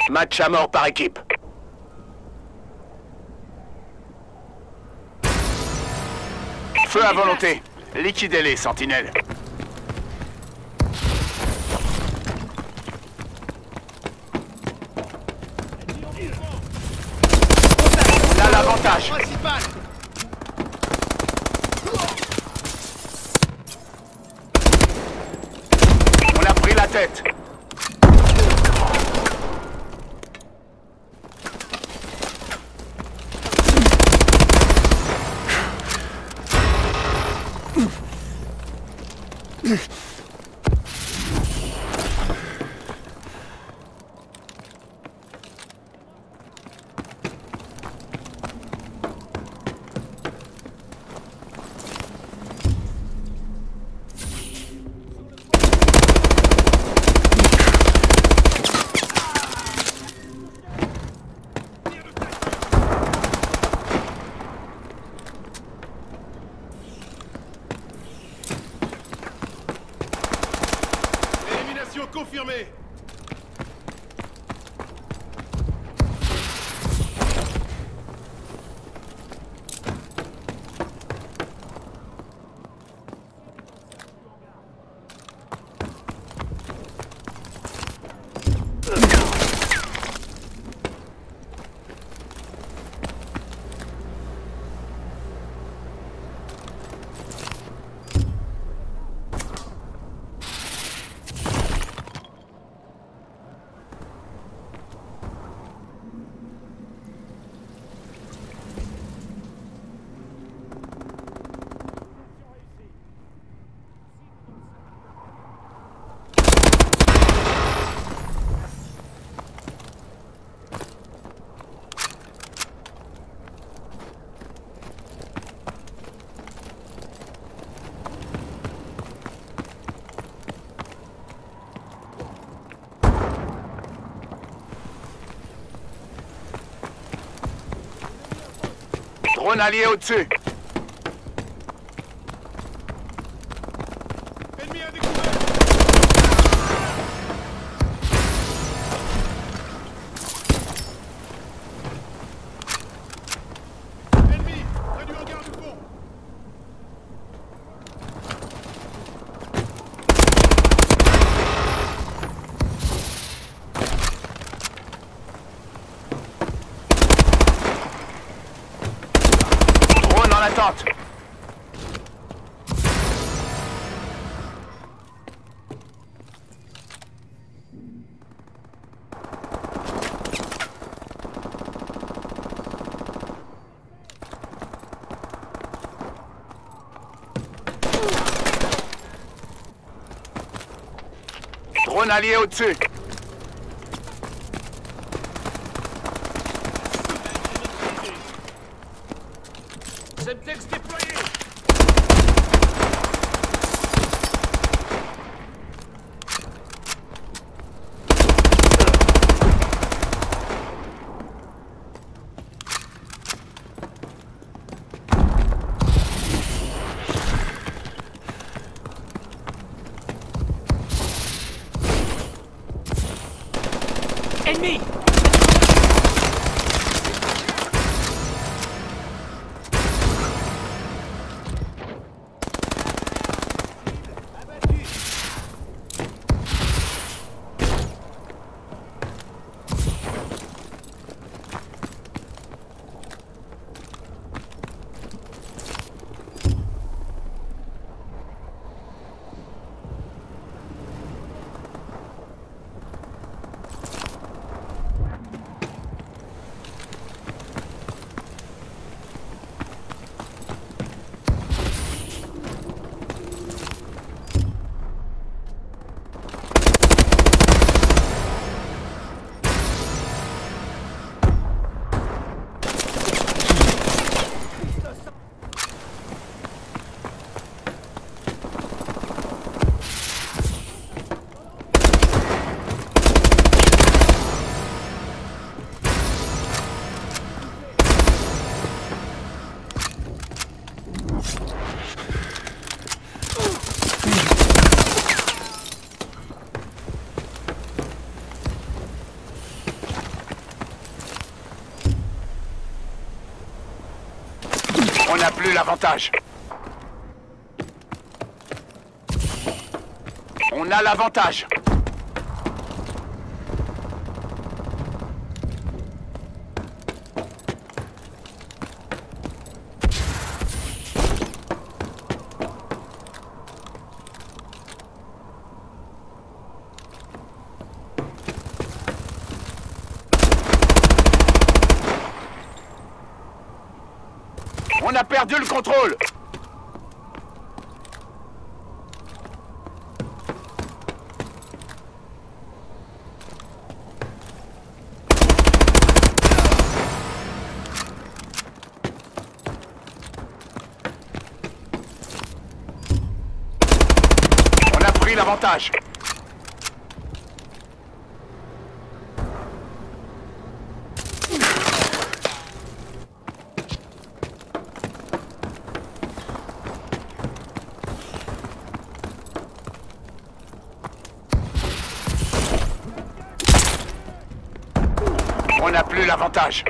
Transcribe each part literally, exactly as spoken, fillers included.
Match à mort par équipe. Feu à volonté. Liquidez-les, sentinelles. Là, l'avantage. On a pris la tête. Confirmé. Drone allié au-dessus. Ennemi à découvert. Ennemi, près du hangar du pont. Drone en attente. Drone allié au-dessus. Semtex déployé. Ennemi! On n'a plus l'avantage. On a l'avantage. On a perdu le contrôle. On a pris l'avantage. On n'a plus l'avantage.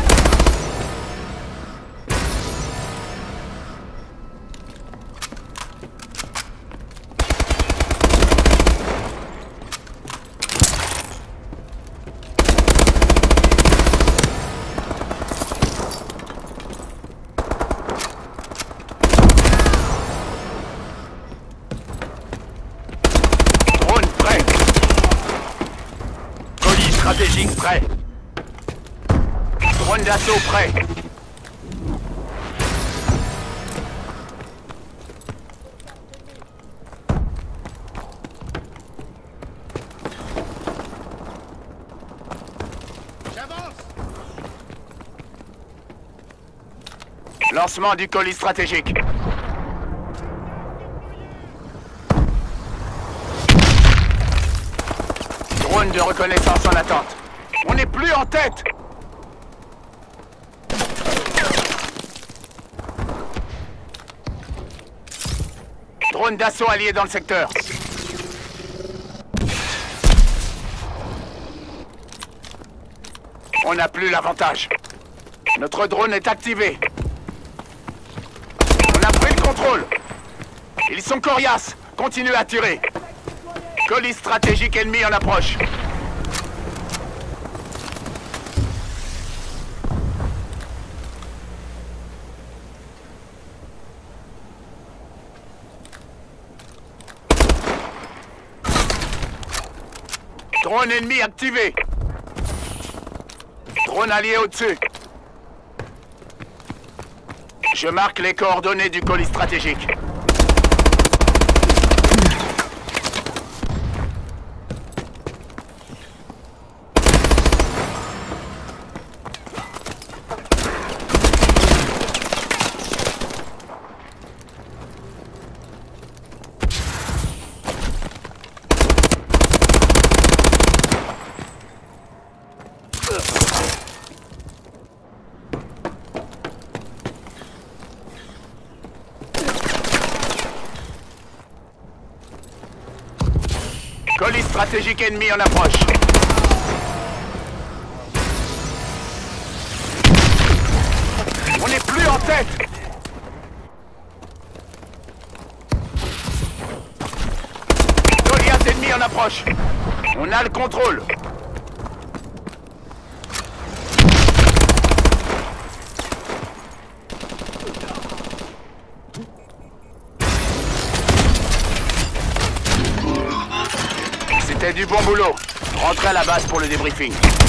Drone prêt. Colis stratégique prêt. Drone d'assaut prêt. J'avance. Lancement du colis stratégique. Drone de reconnaissance en attente. On n'est plus en tête. Drone d'assaut allié dans le secteur. On n'a plus l'avantage. Notre drone est activé. On a pris le contrôle. Ils sont coriaces. Continuez à tirer. Colis stratégique ennemi en approche. Drone ennemi activé. Drone allié au-dessus. Je marque les coordonnées du colis stratégique. Colis stratégique ennemi en approche. On n'est plus en tête. Goliath ennemi en approche. On a le contrôle. C'était du bon boulot. Rentrez à la base pour le débriefing.